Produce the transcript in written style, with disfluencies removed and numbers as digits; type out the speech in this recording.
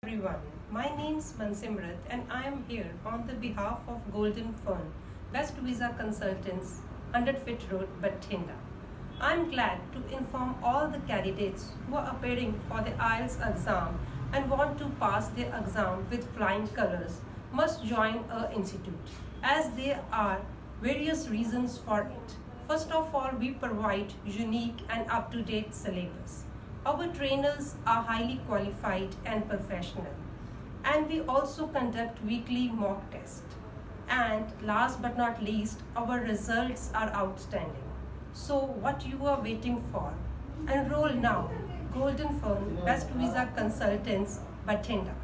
Everyone, my name is Mansimrat and I am here on the behalf of Golden Fern, Best Visa Consultants, 100 Fit Road, Bathinda. I am glad to inform all the candidates who are appearing for the IELTS exam and want to pass their exam with flying colors must join our institute, as there are various reasons for it. First of all, we provide unique and up-to-date syllabus. Our trainers are highly qualified and professional. And we also conduct weekly mock tests. And last but not least, our results are outstanding. So what you are waiting for? Enroll now. Golden Fern, Best Visa Consultants, Bathinda.